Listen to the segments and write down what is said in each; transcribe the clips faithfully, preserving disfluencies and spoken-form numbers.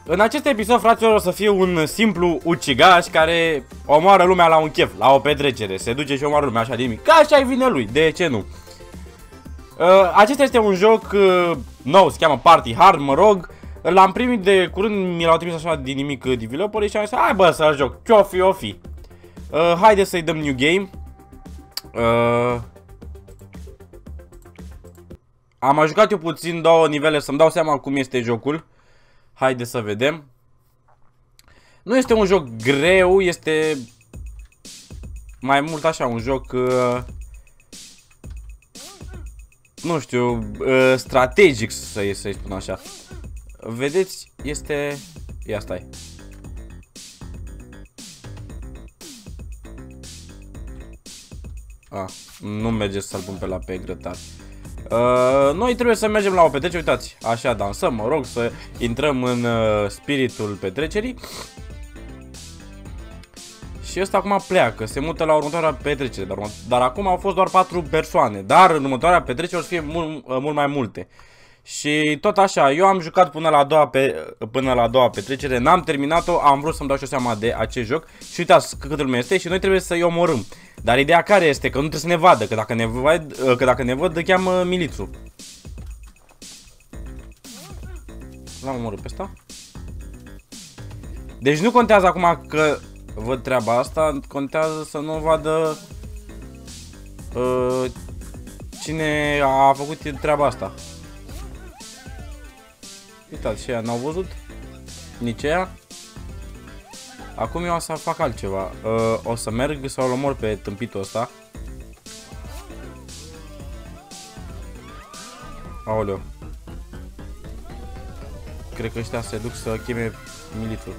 În acest episod, fraților, o să fie un simplu ucigaș care omoară lumea la un chef, la o petrecere. Se duce și omoară lumea așa de nimic. Ca așa-i vine lui, de ce nu? Uh, acesta este un joc uh, nou, se cheamă Party Hard, mă rog. L-am primit de curând, mi l-au trimis așa din nimic developerii și am zis, hai bă să joc, ce-o fi, o fi. Uh, haide să-i dăm new game. Uh, am mai jucat eu puțin două nivele să-mi dau seama cum este jocul. Haide să vedem. Nu este un joc greu, este mai mult așa un joc, uh, nu știu, uh, strategic să-i să spun așa. Vedeți, este... Ia stai. A, nu merge să-l pun pe la pe grătar. Uh, noi trebuie să mergem la o petrecere, uitați, așa dansăm, mă rog, să intrăm în uh, spiritul petrecerii. Și ăsta acum pleacă, se mută la următoarea petrecere, dar, dar acum au fost doar patru persoane, dar în următoarea petrecere o să fie mult, uh, mult mai multe. Și tot așa, eu am jucat până la a doua, pe, până la a doua petrecere, n-am terminat-o, am vrut să-mi dau și o seama de acest joc. Și uitați câtă lume este și noi trebuie să-i omorâm. Dar ideea care este? Că nu trebuie să ne vadă, că dacă ne văd, că dacă ne văd, cheamă milițul. L-am omorât pe ăsta. Deci nu contează acum că văd treaba asta, contează să nu vadă uh, cine a făcut treaba asta. Uitați, și ea n-au văzut, nici ea. Acum eu o să fac altceva. Uh, o să merg să-l omor pe tâmpitul ăsta. Aoleu. Cred că ăștia se duc să cheme milițul.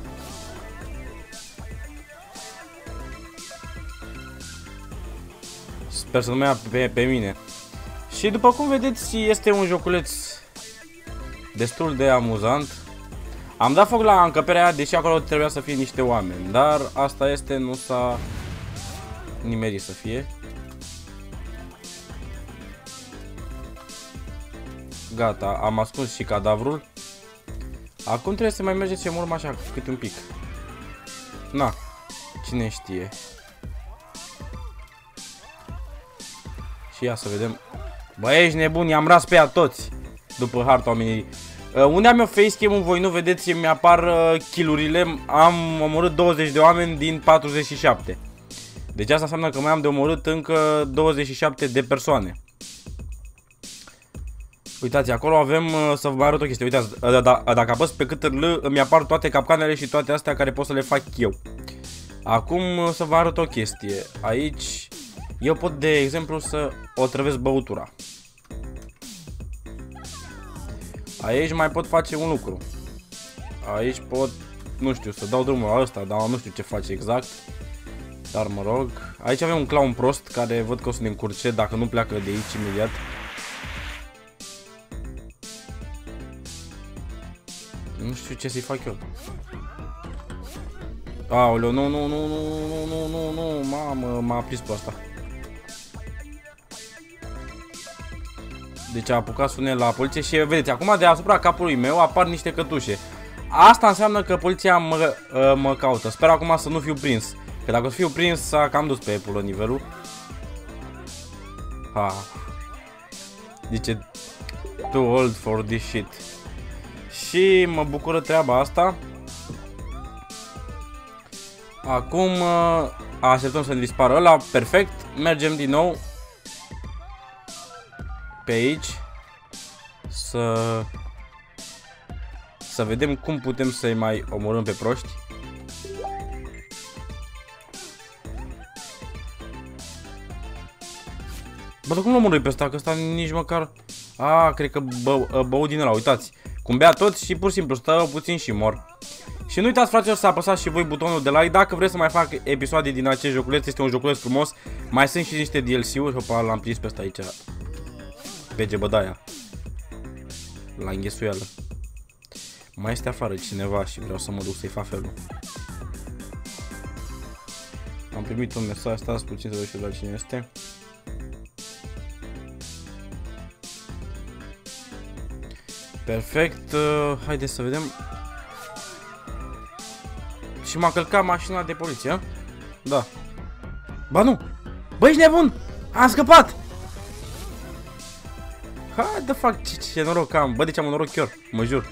Sper să nu mă ia pe, pe mine. Și după cum vedeți, este un joculeț destul de amuzant. Am dat foc la încăperea aia, deși acolo trebuia să fie niște oameni. Dar asta este, nu s-a nimerit să fie. Gata, am ascuns și cadavrul. Acum trebuie să mai mergeți și murm așa, câte un pic. Na, cine știe. Și ia să vedem. Bă, ești nebun, i-am ras pe ea toți. După harta omenirii. Uh, unde am eu facecam-ul, voi nu vedeți, mi apar uh, kill-urile. Am omorât douăzeci de oameni din patruzeci și șapte. Deci asta înseamnă că mai am de omorât încă douăzeci și șapte de persoane. Uitați, acolo avem, uh, să vă arăt o chestie. Uitați, uh, da, dacă apăs pe cât L, îmi apar toate capcanele și toate astea care pot să le fac eu. Acum uh, să vă arăt o chestie. Aici eu pot, de exemplu, să otrăvesc băutura. Aici mai pot face un lucru. Aici pot, nu știu, să dau drumul la ăsta, dar nu știu ce face exact. Dar mă rog. Aici avem un clown prost care văd că o să ne încurce dacă nu pleacă de aici imediat. Nu știu ce să-i fac eu. Aoleu, nu, nu, nu, nu, nu, nu, nu, nu, mamă, m-a prins pe asta. Deci a apucat sunel la poliție și vedeți, acum deasupra capului meu apar niște cătușe. Asta înseamnă că poliția mă, mă caută. Sper acum să nu fiu prins. Că dacă o să fiu prins, s-a cam dus pe pulă nivelul. Ha. Zice, too old for this shit. Și mă bucură treaba asta. Acum așteptăm să ne dispară ăla. Perfect, mergem din nou pe aici să să vedem cum putem să-i mai omorâm pe proști. Bă, cum l-omorâi pe ăsta? Că ăsta nici măcar... A, cred că bă, băut din ăla, uitați. Cum bea toți și pur și simplu stă puțin și mor. Și nu uitați, fraților, să apăsați și voi butonul de like dacă vreți să mai fac episoade din acest joculeț. Este un joculeț frumos. Mai sunt și niște D L C-uri. Hopa, l-am prins pe ăsta aici. Pe gebădaia. La înghesuială. Mai este afară cineva și vreau să mă duc să-i fac felul. Am primit un mesaj, stați puțin să văd și cine este. Perfect, uh, haideți să vedem. și m-a călcat mașina de poliție. Da. Ba nu. Bă, ești nebun. Am scăpat. Hai de fac, ce, ce noroc am. Bă, deci am un noroc chiar, mă jur.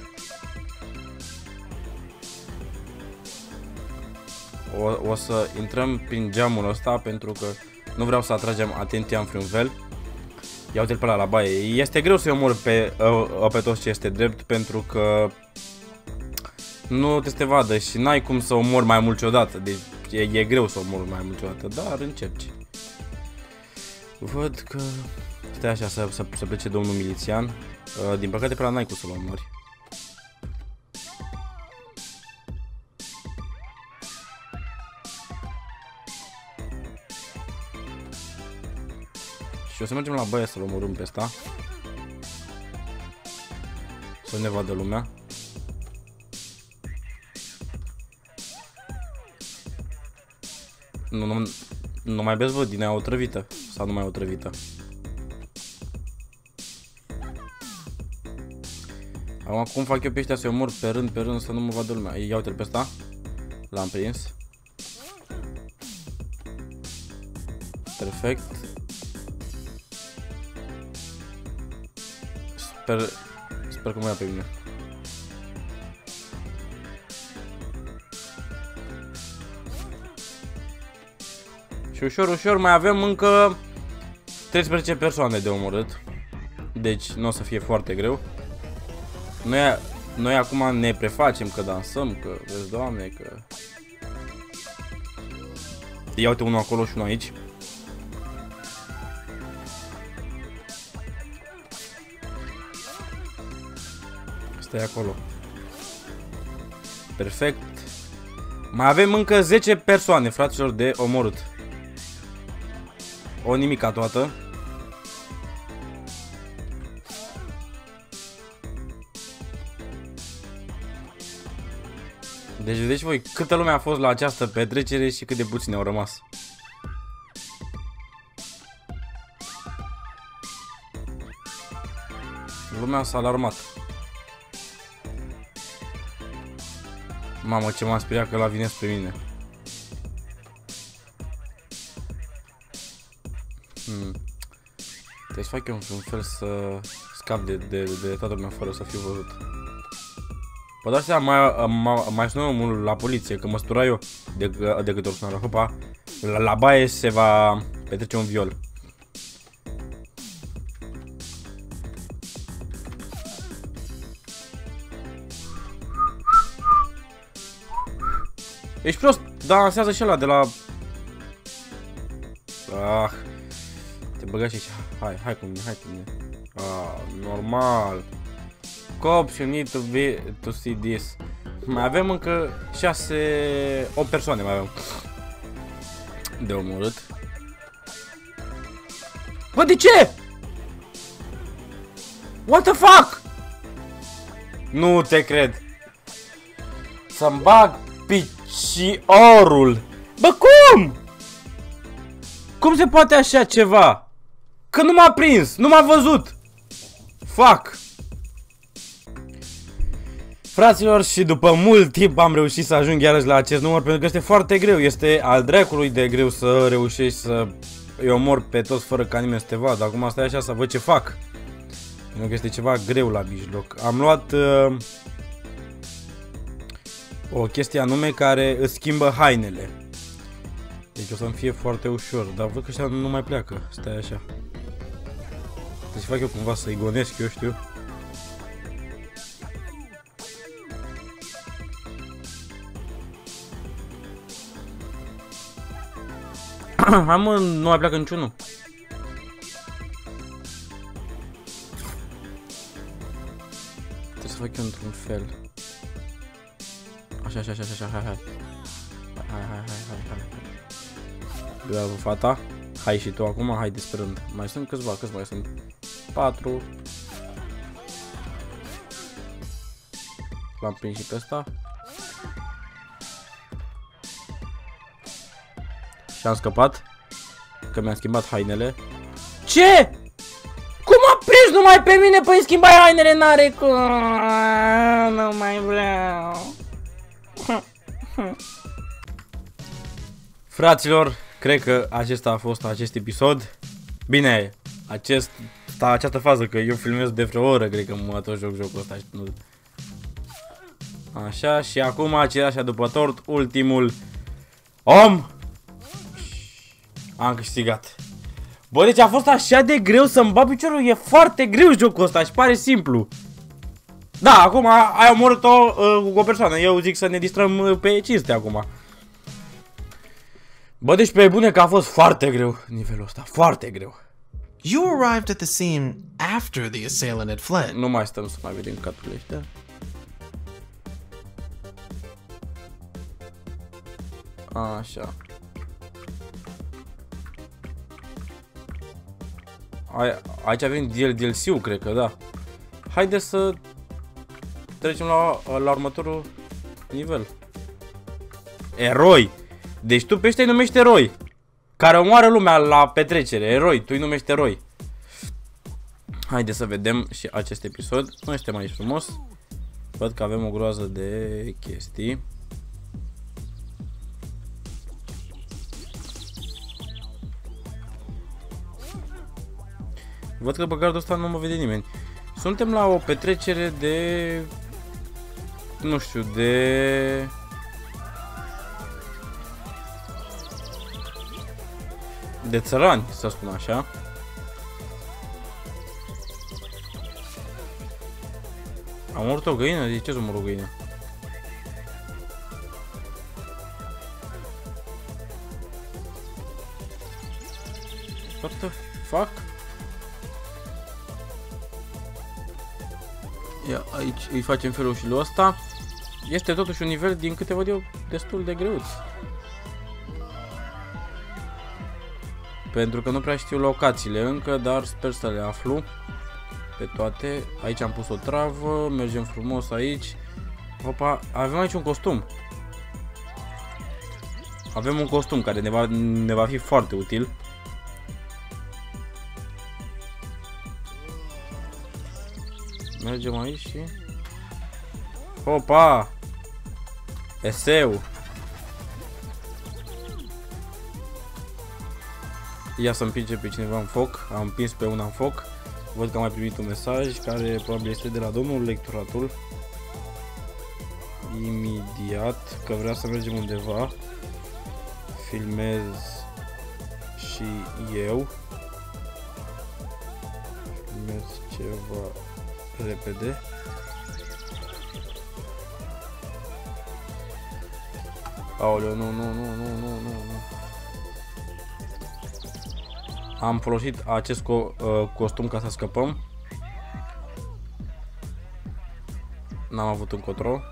O, o să intrăm prin geamul ăsta pentru că nu vreau să atragem atenția în vreun fel. Ia uite-l pe ăla la baie. Este greu să-i omor pe, pe toți ce este drept pentru că nu te te vadă și n-ai cum să omori mai mult odată. Deci e, e greu să omori mai mult odată, dar încerci. Văd că stai așa să, să, să plece domnul milițian. Din păcate pe ăla n-ai cum să-l omori. Și o să mergem la baie să-l omorâm pe ăsta. Să ne vadă lumea. Nu, nu, nu mai vezi, văd, din aia otrăvită. Sau nu mai otrăvită. Acum cum fac eu pe ăștia să-i omor pe rând, pe rând, să nu mă vadă lumea. Ia uite-l pe ăsta. L-am prins. Perfect. Sper, sper că mă ia pe mine. Și ușor, ușor mai avem încă treisprezece persoane de omorât. Deci nu o să fie foarte greu. Noi, noi acum ne prefacem că dansăm, că vezi, Doamne, că... Ia uite unul acolo și unul aici. Stai acolo. Perfect. Mai avem încă zece persoane, fraților, de omorât. O nimica toată. Deci vedeți voi câtă lume a fost la această petrecere și cât de puțini au rămas. Lumea s-a alarmat. Mamă, ce m-am speriat că ăla vine spre mine. Hmm. Trebuie să fac eu un fel să scap de, de, de toată lumea fără să fiu văzut. Vă dați seama, mai, mai, mai sunăm la poliție, că mă stura eu de, de câte ori sună la hopa. La, la baie se va petrece un viol. Ești prost, dansează și ăla de la... Ah, te băga și aici. Hai, hai cu mine, hai cu mine. Ah, normal. Cops, you need to be to see this. Mai avem încă șase, opt persoane mai avem de omorât. Bă, de ce? What the fuck? Nu te cred. Să-mi bag piciorul. Bă, cum? Cum se poate așa ceva? Că nu m-a prins, nu m-a văzut. Fuck. Fraților, și după mult timp am reușit să ajung iarăși la acest număr, pentru că este foarte greu, este al dracului de greu să reușești să îi omor pe toți fără ca nimeni să te vadă. Acum stai așa să văd ce fac, pentru că este ceva greu la mijloc. Am luat uh, o chestie anume care îți schimbă hainele. Deci o să-mi fie foarte ușor, dar văd că ăștia nu mai pleacă, stai așa. Deci fac eu cumva să-i gonesc, eu știu. Hai mă, nu mai pleacă niciunul. Trebuie să fac eu într-un fel. Așa, așa, așa, așa, hai, hai. Hai, hai, hai, hai, hai. Bravo, fata. Hai și tu acum, hai despre rând. Mai sunt câțiva, câți mai sunt? Patru. L-am prins și pe ăsta. Și am scăpat. Că mi-am schimbat hainele. Ce? Cum a prins numai pe mine? Păi schimbai hainele, n-are cum. Nu mai vreau. Fraților, cred că acesta a fost acest episod. Bine, acest, această fază, că eu filmez de vreo oră, cred că mă tot joc jocul ăsta. Așa, și acum, cereașa după tort, ultimul om. Am câștigat. Bă, deci a fost așa de greu să-mi bat piciorul, e foarte greu jocul ăsta și pare simplu. Da, acum ai omorât-o uh, cu o persoană, eu zic să ne distrăm pe cinste acum. Bă, deci pe bune că a fost foarte greu nivelul ăsta, foarte greu. You arrived at the scene after the assailant had fled. Nu mai stăm să mai vedem caturile ăștia. Așa. Aici avem D L C-ul, cred că, da. Haideți să trecem la, la următorul nivel. Eroi. Deci tu pe ăștia îi numești eroi, care omoară lumea la petrecere. Eroi, tu îi numești eroi. Haideți să vedem și acest episod. Nu este mai frumos. Văd că avem o groază de chestii. Văd că pe gardul ăsta nu mă vede nimeni. Suntem la o petrecere de... Nu știu, de... De țărani, să spun așa. Am omorât o găină? De ce să omor o găină? What the fuck? Ia, aici îi facem felul și lui ăsta. Este totuși un nivel, din câte văd eu, destul de greuț. Pentru că nu prea știu locațiile încă, dar sper să le aflu pe toate. Aici am pus o travă, mergem frumos aici. Opa, avem aici un costum. Avem un costum care ne va, ne va fi foarte util. Mergem aici și... Opa! Eseu! Ia să împinge pe cineva în foc. Am împins pe una în foc. Văd că am mai primit un mesaj care probabil este de la domnul lecturatul. Imediat, că vrea să mergem undeva. Filmez și eu. Filmez ceva repede. Aoleu, nu, nu, nu, nu, nu, nu, nu. Am folosit acest co uh, costum ca să scăpăm. N-am avut încotro.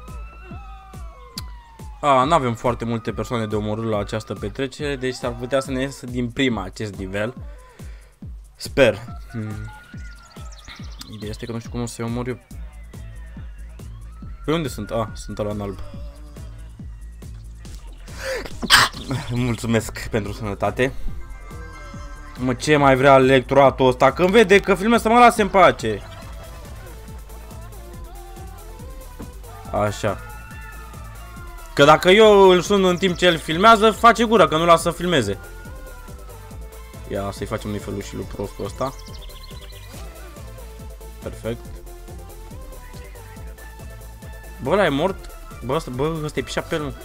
A, n-avem foarte multe persoane de omorât la această petrecere, deci s-ar putea să ne iasă din prima acest nivel. Sper. Hmm. Ideea este că nu știu cum o să-i omor eu. Pe unde sunt? A, sunt ala în alb. Mulțumesc pentru sănătate. Mă, ce mai vrea lectoratul ăsta? Când vede că filmez, să mă lase în pace. Așa. Că dacă eu îl sun în timp ce el filmează, face gura, că nu lasă să filmeze. Ia să-i facem noi felul și lui prostul ăsta. Perfect. Bă, ăla e mort. Bă, ăsta, bă, ăsta e pișat pe el, nu?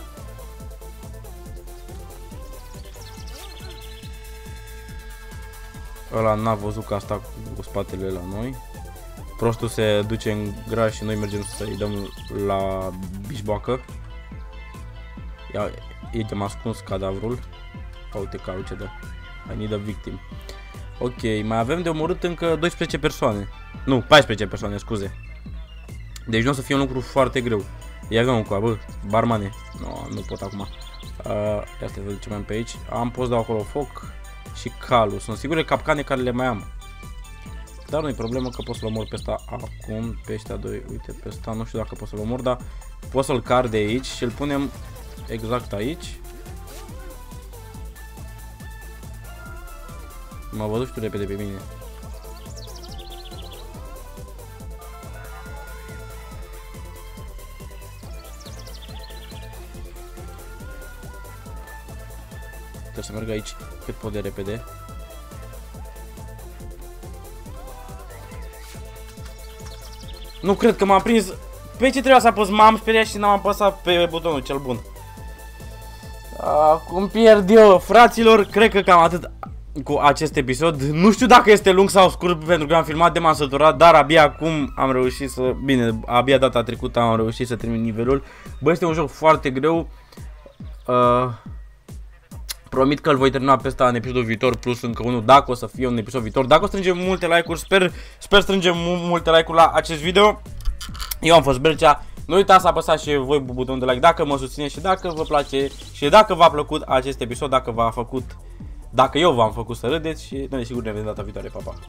Ăla n-a văzut că asta cu spatele la noi. Prostul se duce în graș și noi mergem să-i dăm la bișboacă. Ia, e m-a ascuns cadavrul. Uite că ce dă. I need a victim. Ok, mai avem de omorât încă douăsprezece persoane. Nu, paisprezece persoane, scuze. Deci nu o să fie un lucru foarte greu. Ia avem un coa, bă, barmane. No, nu pot acum. Uh, ia să vedem ce mai am pe aici. Am pus de acolo foc și calul. Sunt sigur de capcane care le mai am. Dar nu e problemă că pot să-l omor pe ăsta acum. Pe ăștia doi, uite, pe ăsta nu știu dacă pot să-l omor, dar pot să-l car de aici și îl punem exact aici. Mă văd știu repede pe mine. Trebuie să merg aici cât pot de repede. Nu cred că m-am prins. Pe ce trebuia să apăs? M-am speriat și n-am apăsat pe butonul cel bun. Cum pierd eu, fraților, cred că cam atât cu acest episod. Nu știu dacă este lung sau scurt pentru că am filmat de m-am săturat, dar abia acum am reușit să... Bine, abia data trecută am reușit să termin nivelul. Bă, este un joc foarte greu. Uh, promit că îl voi termina pe ăsta în episodul viitor, plus încă unul, dacă o să fie un episod viitor. Dacă o strângem multe like-uri, sper, sper strângem multe like-uri la acest video. Eu am fost Bercea. Nu uitați să apăsați și voi butonul de like dacă mă susțineți și dacă vă place și dacă v-a plăcut acest episod, dacă v-a făcut, dacă eu v-am făcut să râdeți și noi sigur ne vedem data viitoare, pa, pa.